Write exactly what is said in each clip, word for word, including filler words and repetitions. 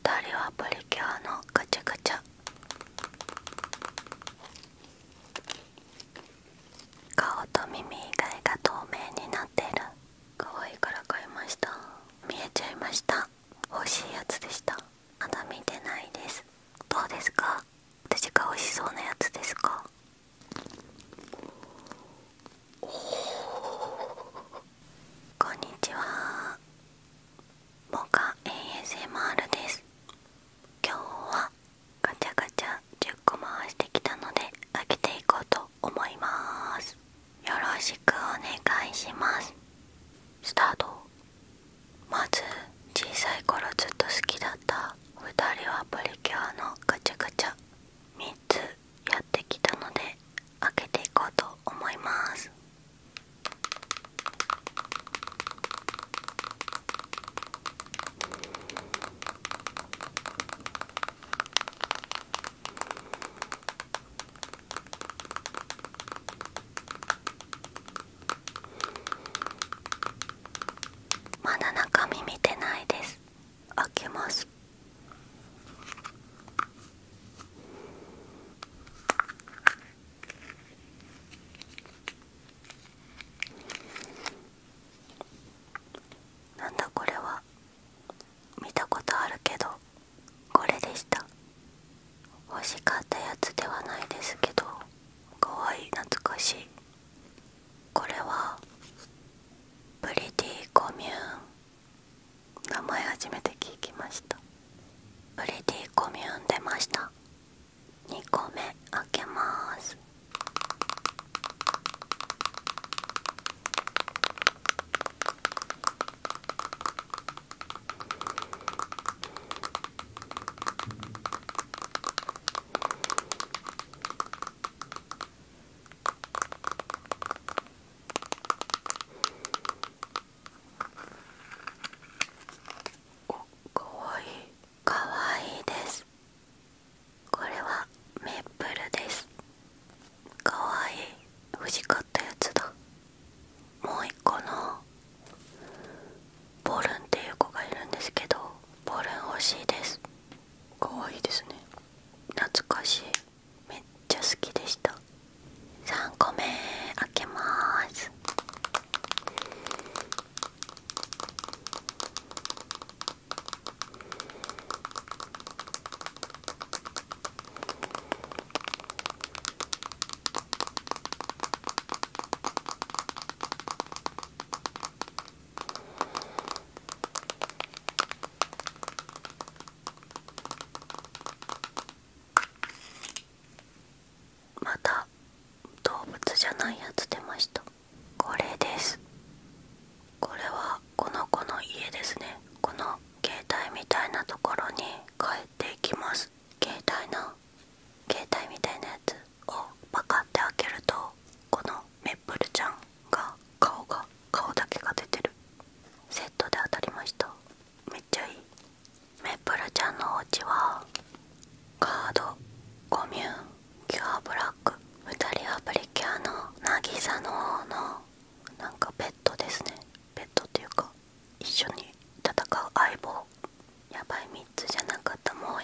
たりはプリキュアのガチャガチャ。顔と耳以外が透明になってる。可愛いから買いました。見えちゃいました。欲しいやつでした。まだ見てないです。どうですか？私が欲しそうなやつですか？おー、こんにちは。モカ エーエスエムアール です。今日はガチャガチャじゅっこ回してきたので開けていこうと思います。よろしくお願いします。スタート。まず小さい頃ずっと好きだったふたりはプリキュアのガチャガチャみっつやってきたので開けていこうと思います。まだ中身見てないです。開けます。なんだこれは。見たことあるけどこれでした。欲しかったやつではないですけどかわいい、懐かしい。これはプリティコミューン。名前初めて聞きました。プリティコミューン出ました。にこめ開けます。お、かわいい。かわいいです。これはメープルです。かわいい。欲しかったやつだ。もう一個のボルンっていう子がいるんですけど、ボルン欲しいです。かわいいですね。懐かしい。めっちゃ好きでした。さんこめ開けます。また動物じゃないやつ出ました。これです。これはこの子の家ですね。この携帯みたいなところに帰っていきます。携帯の携帯みたいなやつをパカって開けると、このメップルちゃんが顔が顔だけが出てる。セットで当たりました。めっちゃいい。メップルちゃんのお家はカード、コミューン、キュアブラック、ふたりはプリキュアのなぎさの方のなんかペットですね。ペットっていうか一緒に戦う相棒。やばい、みっつじゃなかった。もう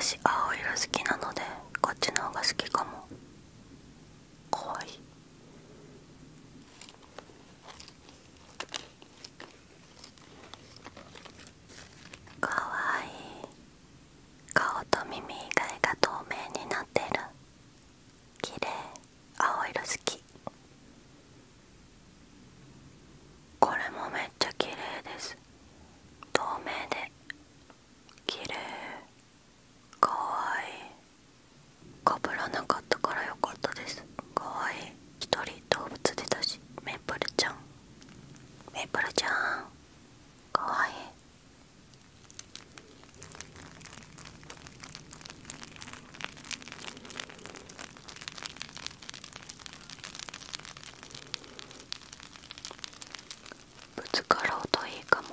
私青色好きなのでこっちの方が好きかも。かわいい。かわいい。顔と耳以外が透明になってる。きれい。青色好き。これもめっちゃ綺麗です。透明で綺麗。かわいい。かぶらなかったからよかったです。かわいい。一人動物出たし。メープルちゃん、メープルちゃんかわいい。ぶつかる音いいかも。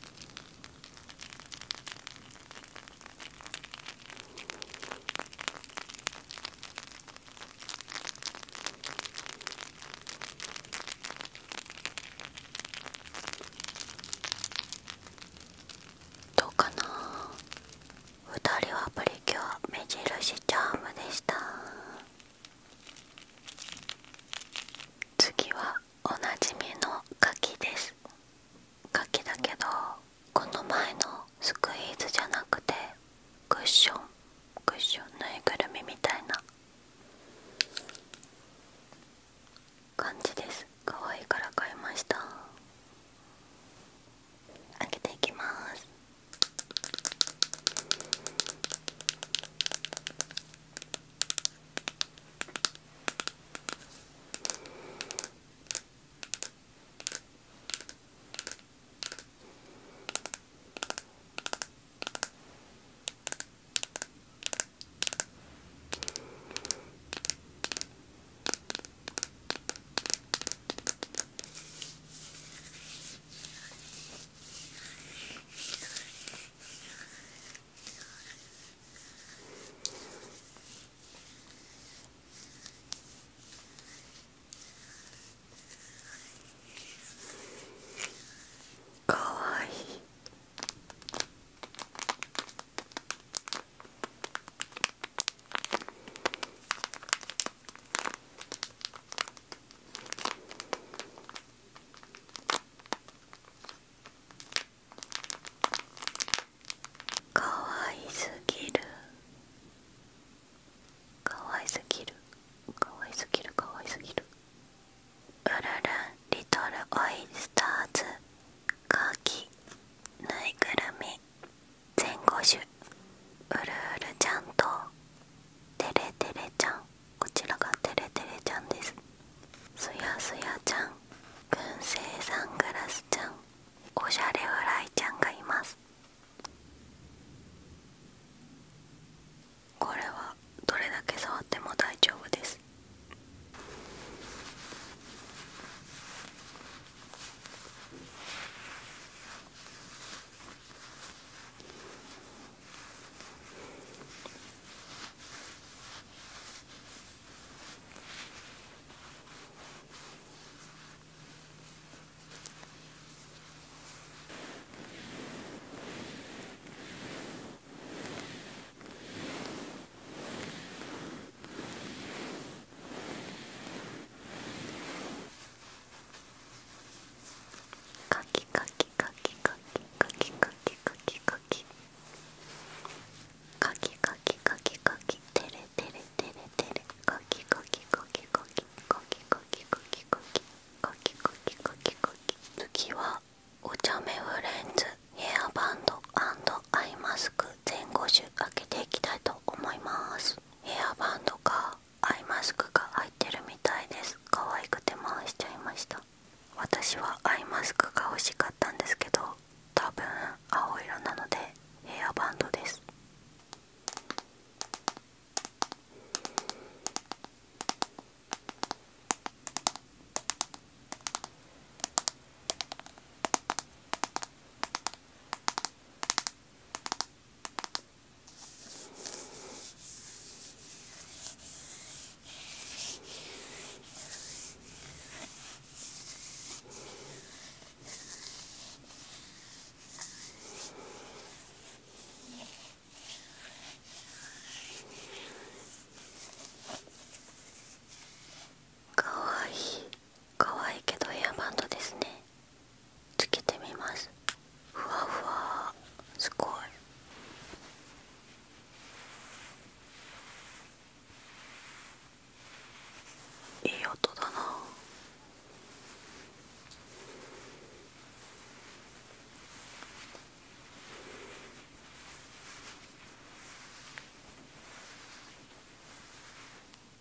どうかな。ふたりはプリキュア目印チャームでした。次はおなじみのカキです。カキだけどこの前のスクイーズじゃなくてクッションクッションぬいぐるみみたいな感じです。可愛いから買いました。開けていきます。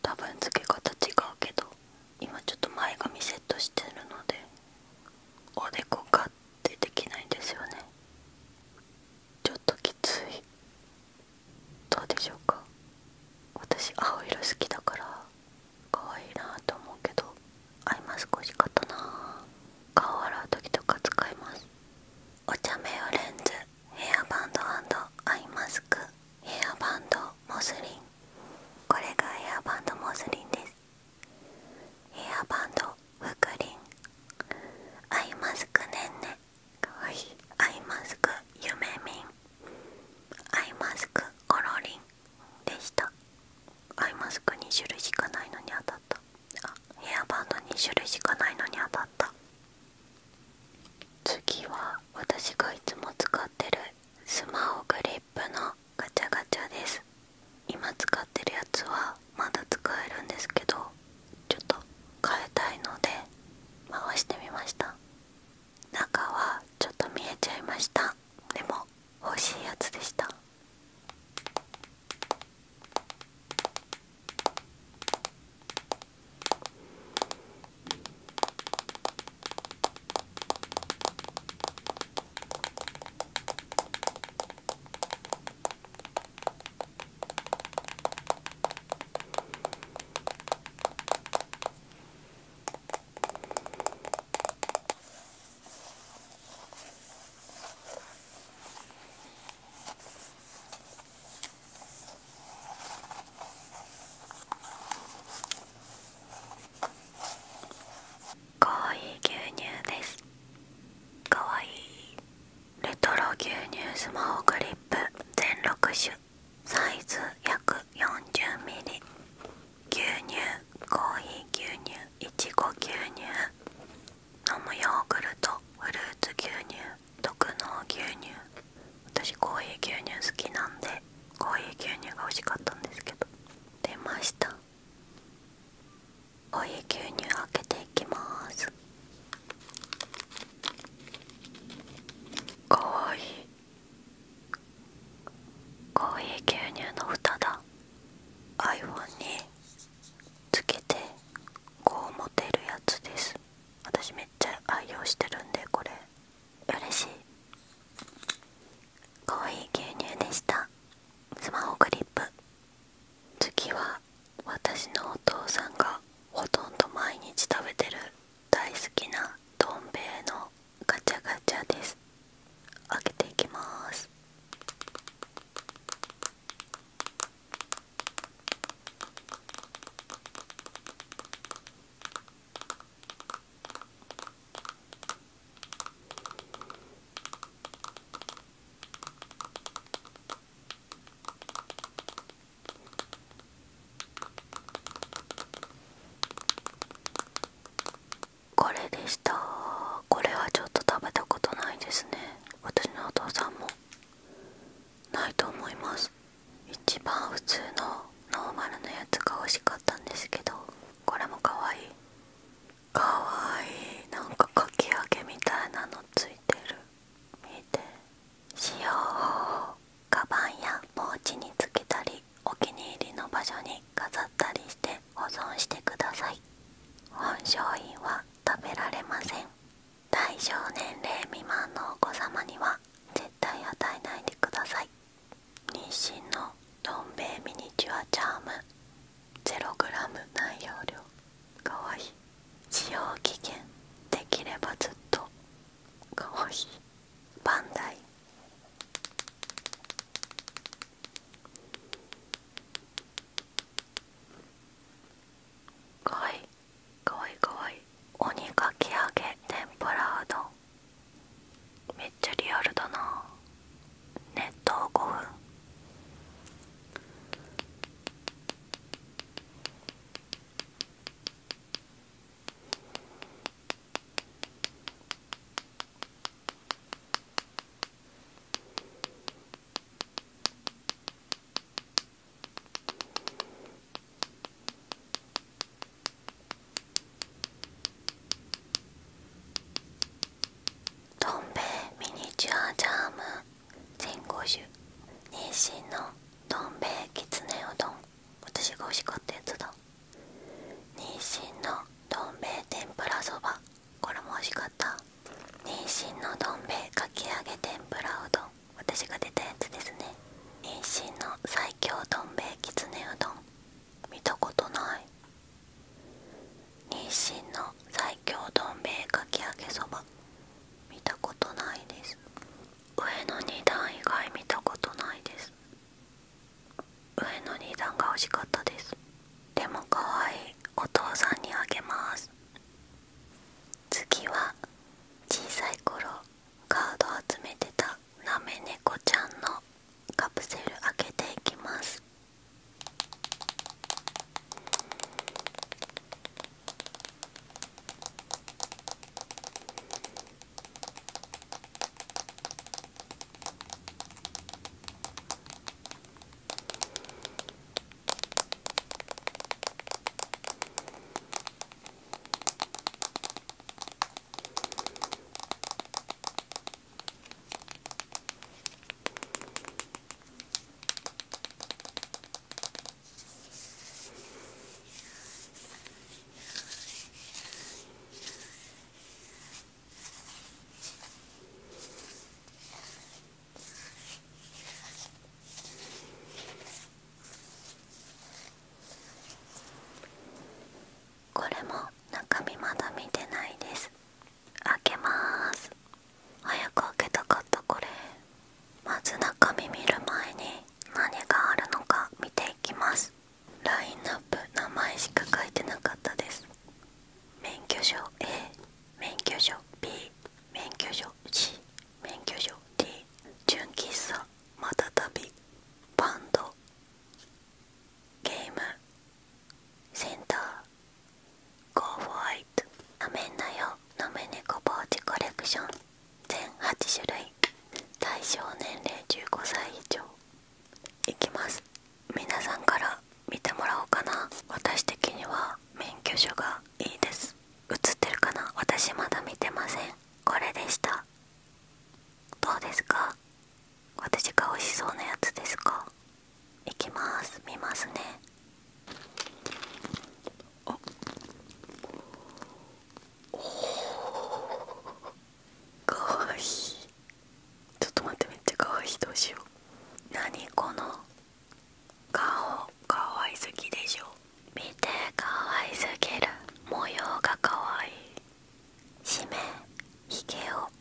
多分付け方違うけど、今ちょっと前髪セットしてるのでおでこがってできないんですよね。ちょっときつい。どうでしょうか。私青色好きだから可愛いなと思うけど、アイマスク欲しかったな。顔洗う時とか使います。お茶目をレンズ、ヘアバンド&アイマスク、ヘアバンドモスリン。これがヘアバンドモスリンです。ヘアバンドフクリン、アイマスクねんね、かわいい。アイマスクゆめみん、アイマスクコロリンでした。アイマスクに種類しかないのに当たった。あ、ヘアバンドに種類しかないのに当たった。次は私がいつも使ってるスマホグリップのガチャガチャです。今使ってるやつはまだ使えるんですけど、ちょっと変えたいので回してみました。中はちょっと見えちゃいました。でも欲しいやつでした。かわいい牛乳です。かわいいレトロ牛乳スマホグリップ全ろく種、サイズ約 よんじゅうミリ。 牛乳、コーヒー牛乳、いちご牛乳、飲むヨーグルト、フルーツ牛乳、特濃牛乳。私コーヒー牛乳好きなんでコーヒー牛乳が欲しかったんですけど、出ました。コーヒー牛乳開けていきます。かわいい。コーヒー牛乳の蓋だ。 iPhone につけてこう持てるやつです。私めっちゃ愛用してるんでこれ嬉しい。コーヒー牛乳でした。スマホグリップ。次は私のお父さんがほとんど毎日食べてる大好きなどん兵衛のガチャガチャです。開けていきます。これでした。これはちょっと食べたことないですね。私のお父さんもないと思います。一番普通のノーマルのやつが欲しかったんですけど、これもかわいい。かわいい。なんかかき揚げみたいなのついてる。見て。使用法、カバンやポーチにつけたりお気に入りの場所に飾ったりして保存してください。本商品は食べられません。対象年齢未満のお子様には絶対与えないでください。日清のどん兵衛ミニチュアチャーム ゼログラム 内容量。かわいい。使用期限できればずっと。かわいい。バンダイ。かわいいかわいいかわいい。鬼かき揚げ天ぷらうどん。めっちゃリアルだな。熱湯ごふん。どん兵衛ミニチュアチャームせんご種。日清のどん兵衛きつねうどん。私が欲しかったやつだ。 しかったです。でも可愛いお父さんにあげます。次は小さい頃カード集めてたなめ猫ちゃんのカプセル開けていきます。これも中身まだ見てないです。開けます。早く開けたかった。これまず中身見る前に何があるのか見ていきます。ラインナップ名前しか書いてなかったです。免許証 A、 免許証 B、 免許証 C、 免許証 D、 純喫茶、またたび、バンド、ゲームセンター、ゴーファイト、なめんなよなめ猫ポーチコレクション、全はち種類、対象年齢じゅうごさい以上。いきます。皆さんから見てもらおうかな。私的には免許証がいいです。映ってるかな。私まだ見てません。これでした。どうですか。私が美味しそうなやつですか。いきます。見ますね。あおかわいい。ちょっと待って、めっちゃかわいい。どうしよう。何この顔、かわいすぎでしょ。見て、かわいすぎる。模様がかわいい。氏名ひげお、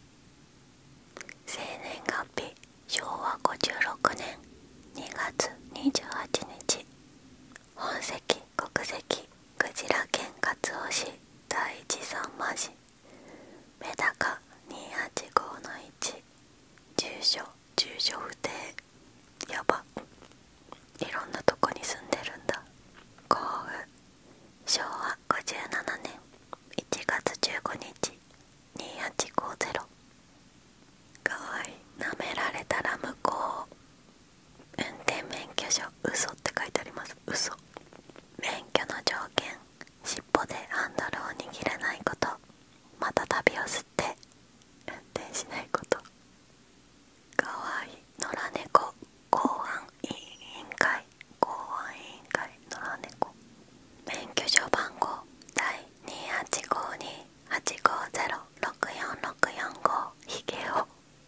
生年月日しょうわごじゅうろくねんにがつにじゅうはちにち、本籍国籍クジラ県勝尾市第一さんま市、メダカにーはちごのいち、住所住所不定。やば、いろんなとこに住んでるんだ。幸運しょうわごじゅうななねんいちがつじゅうごにちにーはちごゼロ。かわいい。なめられたら無効。運転免許証嘘って書いてあります。嘘。免許の条件、尻尾でハンドルを握れないこと、また旅を吸って運転しないこと。かわいい。野良猫公安委員会、公安委員会野良猫。免許証番号第にーはちごにはちごゼロろくよんろくよんご、ひげお。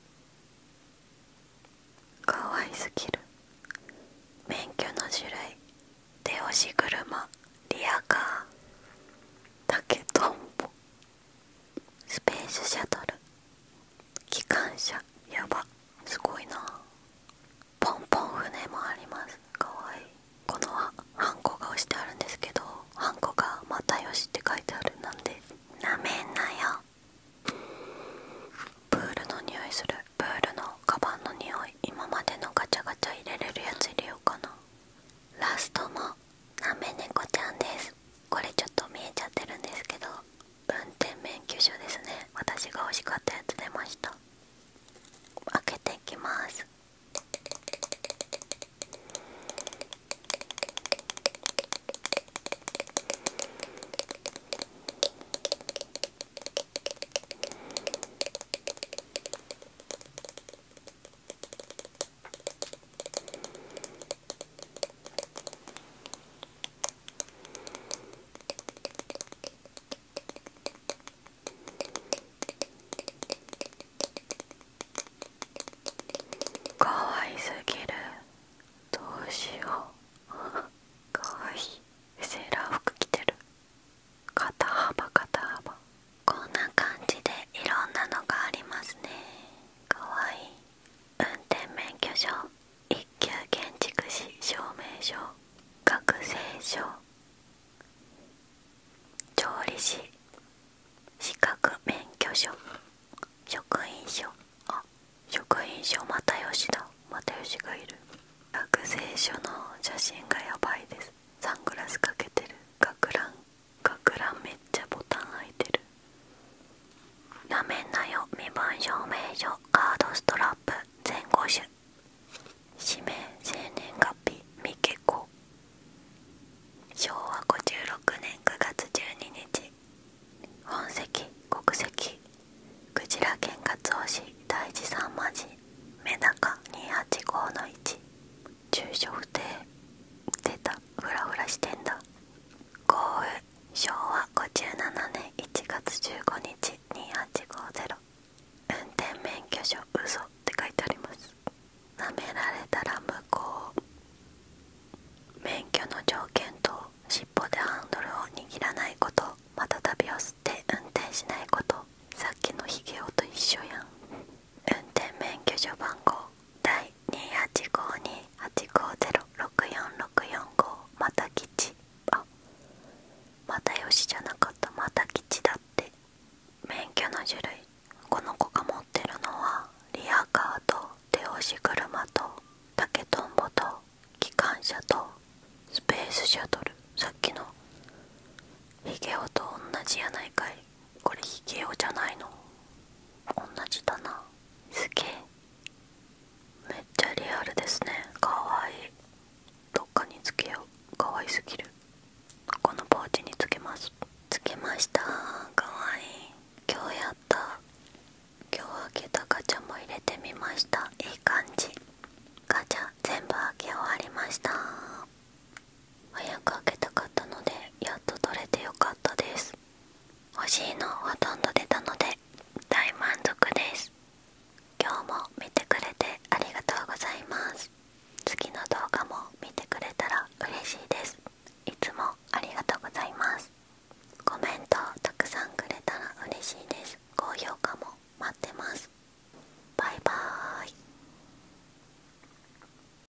かわいすぎる。免許の種類、手押し車、リアカー、竹とんぼ、スペースシャトル、機関車。やば、すごいな。ポンポン船もあります。かわいい。このはハンコが押してあるんですけど、ハンコが又吉って書いてある。なんでなめんなよ。プールの匂いする。プールのカバンの匂い。今までのガチャガチャ入れれるやつ入れようかな。ラストもなめ猫ちゃんです。これちょっと見えちゃってるんですけど、運転免許証ですね。私が欲しかったやつ出ました。開けていきます。かわいすぎる。どうしよう。かわいい。セーラー服着てる。肩幅肩幅。こんな感じでいろんなのがありますね。かわいい。運転免許証、一級建築士証明書、 しぐる